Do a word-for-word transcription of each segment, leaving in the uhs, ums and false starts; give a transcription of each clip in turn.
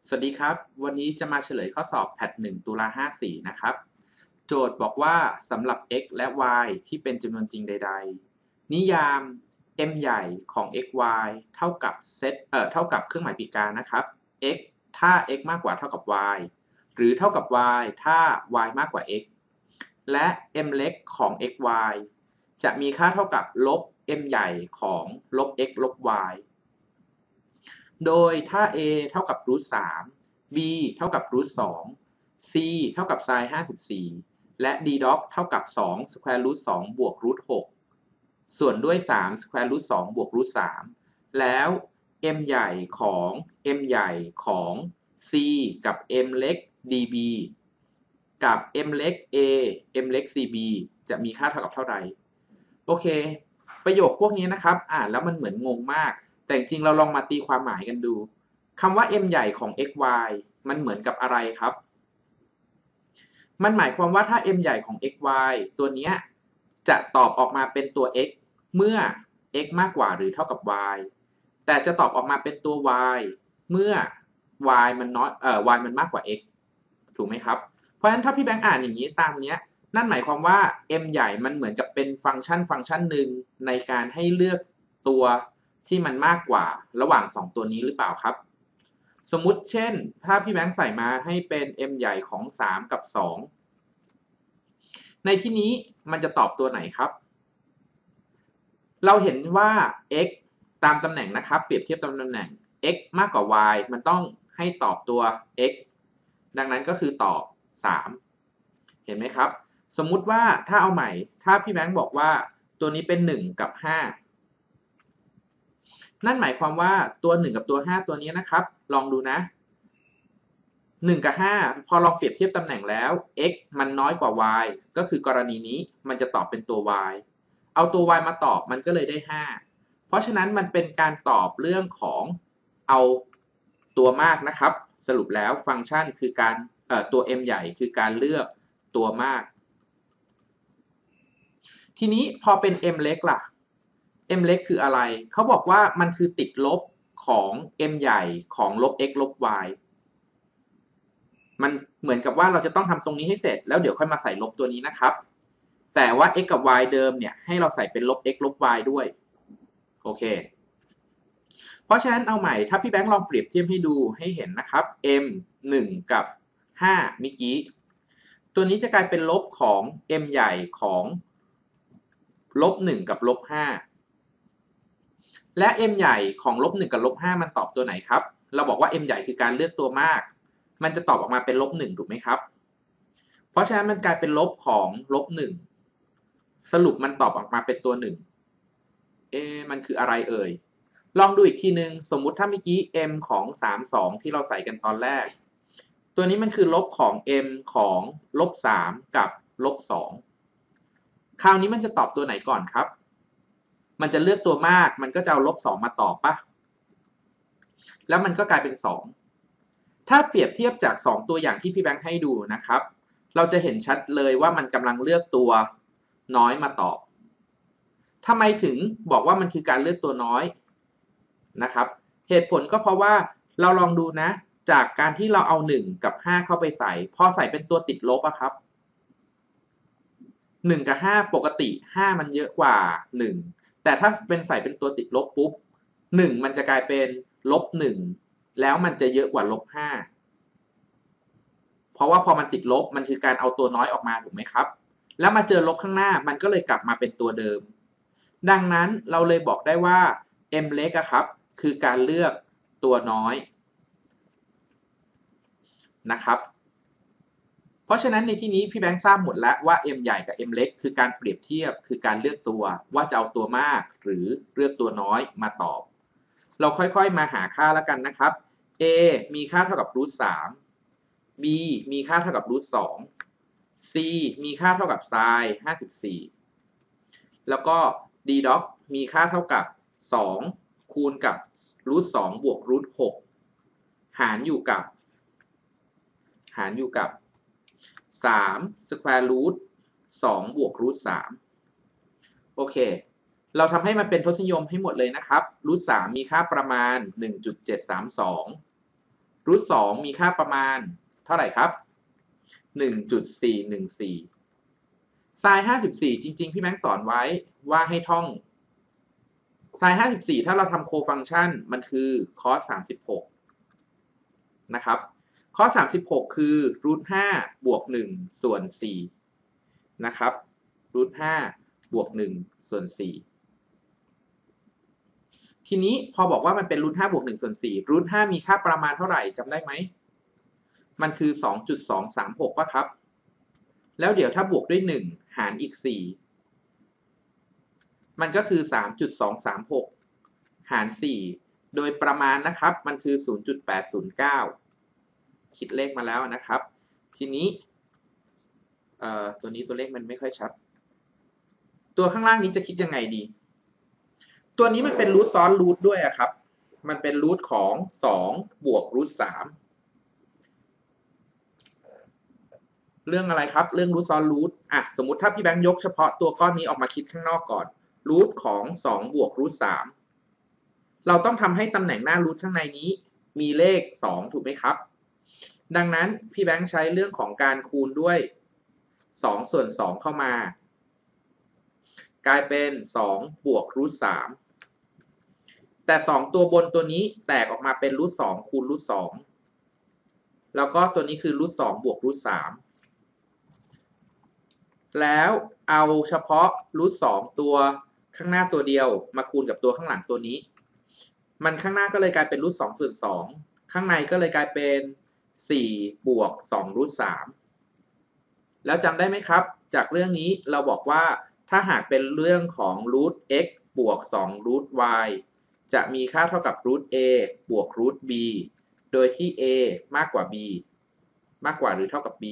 สวัสดีครับวันนี้จะมาเฉลยข้อสอบแพทหนึ่งตุลาห้าสี่นะครับโจทย์บอกว่าสำหรับ x และ y ที่เป็นจำนวนจริงใดๆนิยาม m ใหญ่ของ x y เท่ากับเซตเอ่อเท่ากับเครื่องหมายปริการนะครับ x ถ้า x มากกว่าเท่ากับ y หรือเท่ากับ y ถ้า y มากกว่า x และ m เล็กของ x y จะมีค่าเท่ากับลบ m ใหญ่ของลบ x ลบ yโดยถ้า a เท่ากับรูทสาม b เท่ากับรูทสอง c เท่ากับไซน์ห้าสิบสี่และ d ด็อกเท่ากับสองสแควร์รูทสองบวกรูทหกส่วนด้วยสามสแควร์รูทสองบวกรูทสามแล้ว m ใหญ่ของ m ใหญ่ของ c กับ m เล็ก db กับ m เล็ก a m เล็ก cb จะมีค่าเท่ากับเท่าไหร่โอเคประโยคพวกนี้นะครับอ่านแล้วมันเหมือนงงมากแต่จริงๆเราลองมาตีความหมายกันดูคำว่า m ใหญ่ของ x y มันเหมือนกับอะไรครับมันหมายความว่าถ้า m ใหญ่ของ x y ตัวนี้จะตอบออกมาเป็นตัว x เมื่อ x มากกว่าหรือเท่ากับ y แต่จะตอบออกมาเป็นตัว y เมื่อ y มันน้อยเอ่อ y มันมากกว่า x ถูกไหมครับเพราะฉะนั้นถ้าพี่แบงค์อ่านอย่างนี้ตามนี้นั่นหมายความว่า m ใหญ่มันเหมือนกับเป็นฟังก์ชันฟังก์ชันหนึ่งในการให้เลือกตัวที่มันมากกว่าระหว่างสองตัวนี้หรือเปล่าครับสมมุติเช่นถ้าพี่แบงค์ใส่มาให้เป็น m ใหญ่ของสามกับสองในที่นี้มันจะตอบตัวไหนครับเราเห็นว่า x ตามตำแหน่งนะครับเปรียบเทียบตามตำแหน่ง x มากกว่า y มันต้องให้ตอบตัว x ดังนั้นก็คือตอบสามเห็นไหมครับสมมุติว่าถ้าเอาใหม่ถ้าพี่แบงค์บอกว่าตัวนี้เป็นหนึ่งกับห้านั่นหมายความว่าตัวหนึ่งกับตัวห้าตัวนี้นะครับลองดูนะหนึ่งกับห้าพอลองเปรียบเทียบตำแหน่งแล้ว x มันน้อยกว่า y ก็คือกรณีนี้มันจะตอบเป็นตัว y เอาตัว y มาตอบมันก็เลยได้ห้าเพราะฉะนั้นมันเป็นการตอบเรื่องของเอาตัวมากนะครับสรุปแล้วฟังก์ชันคือการเอ่อตัว m ใหญ่คือการเลือกตัวมากทีนี้พอเป็น m เล็กล่ะ m เล็กคืออะไรเขาบอกว่ามันคือติดลบของ m ใหญ่ของลบ x ลบ y มันเหมือนกับว่าเราจะต้องทำตรงนี้ให้เสร็จแล้วเดี๋ยวค่อยมาใส่ลบตัวนี้นะครับแต่ว่า x กับ y เดิมเนี่ยให้เราใส่เป็นลบ x ลบ y ด้วยโอเคเพราะฉะนั้นเอาใหม่ถ้าพี่แบงค์ลองเปรียบเทียบให้ดูให้เห็นนะครับ m หนึ่งกับห้าเมื่อกี้ตัวนี้จะกลายเป็นลบของ m ใหญ่ของลบหนึ่งกับลบห้าและ m ใหญ่ของลบหนึ่งกับลบห้ามันตอบตัวไหนครับเราบอกว่า m ใหญ่คือการเลือกตัวมากมันจะตอบออกมาเป็นลบหนึ่งถูกไหมครับเพราะฉะนั้นมันกลายเป็นลบของลบหนึ่งสรุปมันตอบออกมาเป็นตัวหนึ่งเอ๊ะมันคืออะไรเอ่ยลองดูอีกทีนึงสมมุติถ้าเมื่อกี้ m ของสาม สองที่เราใส่กันตอนแรกตัวนี้มันคือลบของ m ของลบสามกับลบสองคราวนี้มันจะตอบตัวไหนก่อนครับมันจะเลือกตัวมากมันก็จะเอาลบสองมาตอบปะแล้วมันก็กลายเป็นสองถ้าเปรียบเทียบจากสองตัวอย่างที่พี่แบงค์ให้ดูนะครับเราจะเห็นชัดเลยว่ามันกำลังเลือกตัวน้อยมาตอบทำไมถึงบอกว่ามันคือการเลือกตัวน้อยนะครับเหตุผลก็เพราะว่าเราลองดูนะจากการที่เราเอาหนึ่งกับห้าเข้าไปใส่พอใส่เป็นตัวติดลบอะครับหนึ่งกับห้าปกติห้ามันเยอะกว่าหนึ่งแต่ถ้าเป็นใส่เป็นตัวติดลบปุ๊บหนึ่งมันจะกลายเป็นลบหนึ่งแล้วมันจะเยอะกว่าลบห้าเพราะว่าพอมันติดลบมันคือการเอาตัวน้อยออกมาถูกไหมครับแล้วมาเจอลบข้างหน้ามันก็เลยกลับมาเป็นตัวเดิมดังนั้นเราเลยบอกได้ว่า m เล็กอะครับคือการเลือกตัวน้อยนะครับเพราะฉะนั้นในที่นี้พี่แบงค์ทราบหมดแล้วว่า m ใหญ่กับ m เล็กคือการเปรียบเทียบคือการเลือกตัวว่าจะเอาตัวมากหรือเลือกตัวน้อยมาตอบเราค่อยๆมาหาค่าแล้วกันนะครับ a มีค่าเท่ากับรูทสาม b มีค่าเท่ากับรูทสอง c มีค่าเท่ากับไซน์ห้าสิบสี่แล้วก็ d ด็อกมีค่าเท่ากับสองคูณกับรูทสองบวกรูทหกหารอยู่กับหารอยู่กับสามสแควร์รูทสองบวกรูทสามโอเคเราทำให้มันเป็นทศนิยมให้หมดเลยนะครับรูทสามมีค่าประมาณ หนึ่งจุดเจ็ดสามสองรูทสองมีค่าประมาณเท่าไหร่ครับ หนึ่งจุดสี่หนึ่งสี่ ไซน์ห้าสิบสี่จริงๆพี่แม็กสอนไว้ว่าให้ท่องไซน์ห้าสิบสี่ถ้าเราทำโคฟังก์ชันมันคือคอสสามสิบหกนะครับคอสสามสิบหกคือรูทห้าบวกหนึ่งส่วนสี่นะครับรูทห้าบวกหนึ่งส่วนสี่ทีนี้พอบอกว่ามันเป็นรูทห้าบวกหนึ่งส่วนสี่รูทห้ามีค่าประมาณเท่าไหร่จำได้ไหมมันคือ สองจุดสองสามหก ป่ะครับแล้วเดี๋ยวถ้าบวกด้วยหนึ่งหารอีกสี่มันก็คือ สามจุดสองสามหก หารสี่โดยประมาณนะครับมันคือ ศูนย์จุดแปดศูนย์เก้า คิดเลขมาแล้วนะครับทีนี้เอ่อตัวนี้ตัวเลขมันไม่ค่อยชัดตัวข้างล่างนี้จะคิดยังไงดีตัวนี้มันเป็นรูทซ้อนรูทด้วยอะครับมันเป็นรูทของสองบวกรูทสามเรื่องอะไรครับเรื่องรูทซ้อนรูทอ่ะสมมุติถ้าพี่แบงค์ยกเฉพาะตัวก้อนนี้ออกมาคิดข้างนอกก่อนรูทของสองบวกรูทสามเราต้องทำให้ตำแหน่งหน้ารูทข้างในนี้มีเลขสองถูกไหมครับดังนั้นพี่แบงค์ใช้เรื่องของการคูณด้วยสองส่วนสองเข้ามากลายเป็นสองบวกรูทสามแต่สองตัวบนตัวนี้แตกออกมาเป็นรูทสองคูณรูทสองแล้วก็ตัวนี้คือรูทสองบวกรูทสามแล้วเอาเฉพาะรูทสองตัวข้างหน้าตัวเดียวมาคูณกับตัวข้างหลังตัวนี้มันข้างหน้าก็เลยกลายเป็นรูทสองส่วนสองข้างในก็เลยกลายเป็นสี่บวกสองรูทสามแล้วจำได้ไหมครับจากเรื่องนี้เราบอกว่าถ้าหากเป็นเรื่องของรูท x บวกสองรูท y จะมีค่าเท่ากับรูท a บวกรูท b โดยที่ a มากกว่า b มากกว่าหรือเท่ากับ b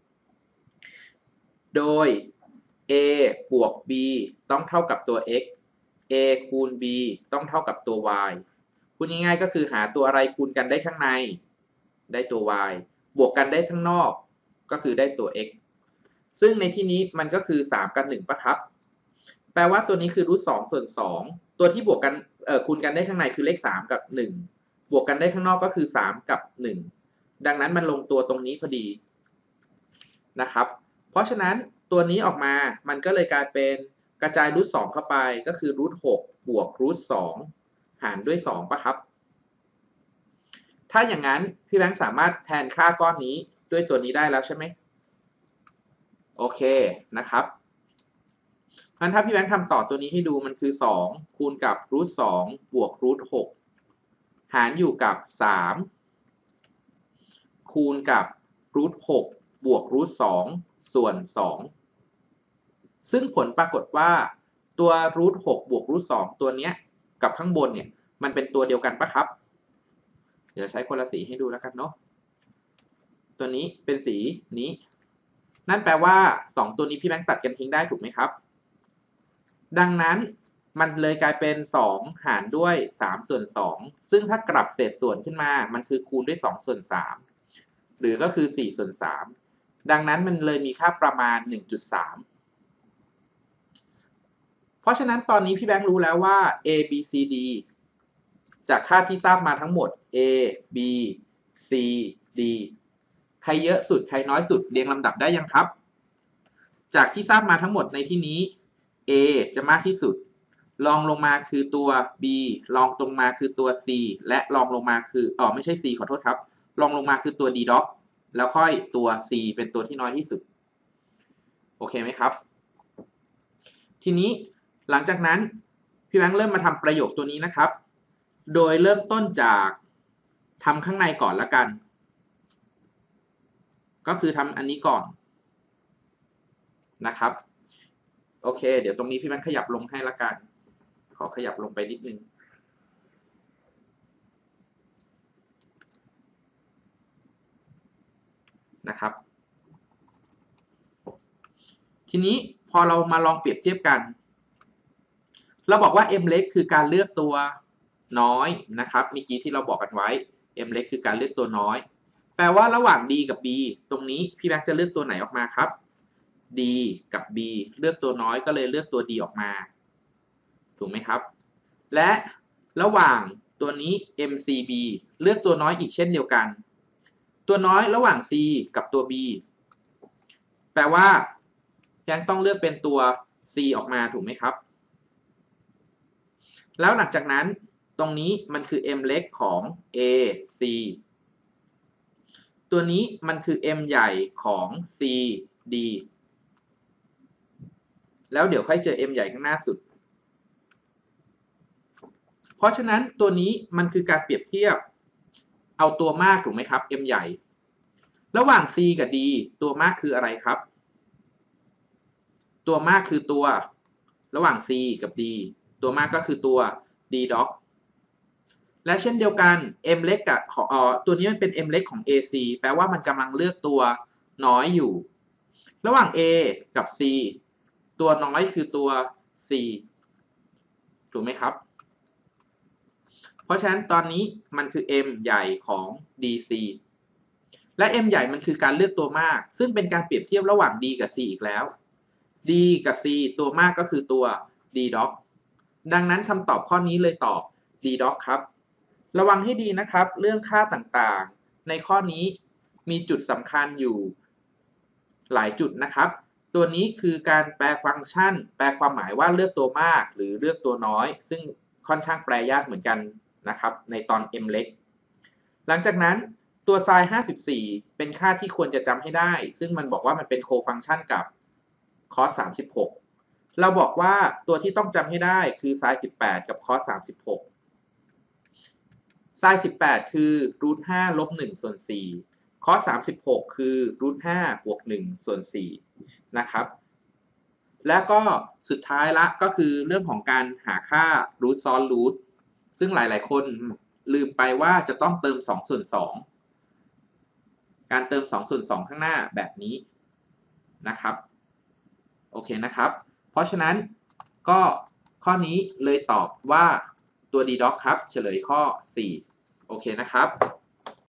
โดย a บวก b ต้องเท่ากับตัว x a คูณ b ต้องเท่ากับตัว y พูดง่ายๆก็คือหาตัวอะไรคูณกันได้ข้างในได้ตัว y บวกกันได้ข้างนอกก็คือได้ตัว x ซึ่งในที่นี้มันก็คือสามกับหนึ่งป่ะครับแปลว่าตัวนี้คือรูทสองส่วนสองตัวที่บวกกันเอ่อคูณกันได้ข้างในคือเลขสามกับหนึ่งบวกกันได้ข้างนอกก็คือสามกับหนึ่งดังนั้นมันลงตัวตรงนี้พอดีนะครับเพราะฉะนั้นตัวนี้ออกมามันก็เลยกลายเป็นกระจายรูทสองเข้าไปก็คือรูทหกบวกรูทสองหารด้วยสองป่ะครับถ้าอย่างนั้นพี่แบงค์สามารถแทนค่าก้อนนี้ด้วยตัวนี้ได้แล้วใช่ไหมโอเคนะครับงั้นถ้าพี่แบงค์ทำต่อตัวนี้ให้ดูมันคือสองคูณกับรูทสองบวกรูทหกหารอยู่กับสามคูณกับรูทหกบวกรูทสองส่วนสองซึ่งผลปรากฏว่าตัวรูทหกบวกรูทสองตัวเนี้ยกับข้างบนเนี่ยมันเป็นตัวเดียวกันปะครับเดี๋ยวใช้คนละสีให้ดูแล้วกันเนาะตัวนี้เป็นสีนี้นั่นแปลว่าสองตัวนี้พี่แบงค์ตัดกันทิ้งได้ถูกไหมครับดังนั้นมันเลยกลายเป็นสองหารด้วยสามส่วนสองซึ่งถ้ากลับเศษส่วนขึ้นมามันคือคูณด้วยสองส่วนสามหรือก็คือสี่ส่วนสามดังนั้นมันเลยมีค่าประมาณ หนึ่งจุดสาม เพราะฉะนั้นตอนนี้พี่แบงค์รู้แล้วว่า a b c d จากค่าที่ทราบมาทั้งหมด a b c d ใครเยอะสุดใครน้อยสุดเรียงลำดับได้ยังครับจากที่ทราบมาทั้งหมดในที่นี้ a จะมากที่สุดรองลงมาคือตัว b รองตรงมาคือตัว c และรองลงมาคืออ๋อไม่ใช่ c ขอโทษครับรองลงมาคือตัว d dot แล้วค่อยตัว c เป็นตัวที่น้อยที่สุดโอเคไหมครับทีนี้หลังจากนั้นพี่แบงค์เริ่มมาทำประโยคตัวนี้นะครับโดยเริ่มต้นจากทำข้างในก่อนละกันก็คือทำอันนี้ก่อนนะครับโอเคเดี๋ยวตรงนี้พี่แบงค์ขยับลงให้ละกันขอขยับลงไปนิดนึงนะครับทีนี้พอเรามาลองเปรียบเทียบกันเราบอกว่า m เล็กคือการเลือกตัวน้อยนะครับเมื่อกี้ที่เราบอกกันไว้ m เล็กคือการเลือกตัวน้อยแปลว่าระหว่าง d กับ b ตรงนี้พี่แบงค์จะเลือกตัวไหนออกมาครับ d กับ b เลือกตัวน้อยก็เลยเลือกตัว d ออกมาถูกไหมครับและระหว่างตัวนี้ เอ็ม ซี บี เลือกตัวน้อยอีกเช่นเดียวกันตัวน้อยระหว่าง C กับตัว B แปลว่ายังต้องเลือกเป็นตัว C ออกมาถูกไหมครับแล้วหลังจากนั้นตรงนี้มันคือ M เล็กของ A C ตัวนี้มันคือ M ใหญ่ของ C D แล้วเดี๋ยวค่อยเจอ M ใหญ่ข้างหน้าสุดเพราะฉะนั้นตัวนี้มันคือการเปรียบเทียบเอาตัวมากถูกไหมครับ M ใหญ่ระหว่าง C กับ D ตัวมากคืออะไรครับตัวมากคือตัวระหว่าง C กับ D ตัวมากก็คือตัว D dot และเช่นเดียวกัน M เล็กกับอ๋อตัวนี้มันเป็น M เล็กของ เอ ซี แปลว่ามันกำลังเลือกตัวน้อยอยู่ระหว่าง A กับ C ตัวน้อยคือตัว C ถูกไหมครับเพราะฉะนั้นตอนนี้มันคือ M ใหญ่ของ ดี ซี และ M ใหญ่มันคือการเลือกตัวมากซึ่งเป็นการเปรียบเทียบระหว่าง D กับ C อีกแล้ว D กับ C ตัวมากก็คือตัว D dot ดังนั้นคำตอบข้อนี้เลยตอบ D dot ครับระวังให้ดีนะครับเรื่องค่าต่างๆในข้อนี้มีจุดสำคัญอยู่หลายจุดนะครับตัวนี้คือการแปลฟังก์ชันแปลความหมายว่าเลือกตัวมากหรือเลือกตัวน้อยซึ่งค่อนข้างแปลยากเหมือนกันนะครับในตอน M เล็กหลังจากนั้นตัว sin ห้าสิบสี่เป็นค่าที่ควรจะจำให้ได้ซึ่งมันบอกว่ามันเป็นโคฟังก์ชันกับ cos สามสิบหกเราบอกว่าตัวที่ต้องจำให้ได้คือ sin สิบแปดกับ cos สามสิบหก sin สิบแปดคือ รูทห้า ลบหนึ่งส่วนสี่ cos สามสิบหกคือ รูทห้า บวกหนึ่งส่วนสี่นะครับและก็สุดท้ายละก็คือเรื่องของการหาค่ารูทซ้อนรูทซึ่งหลายๆคนลืมไปว่าจะต้องเติมสองส่วนสองการเติมสองส่วนสองข้างหน้าแบบนี้นะครับโอเคนะครับเพราะฉะนั้นก็ข้อนี้เลยตอบว่าตัว D dot ครับเฉลยข้อสี่โอเคนะครับ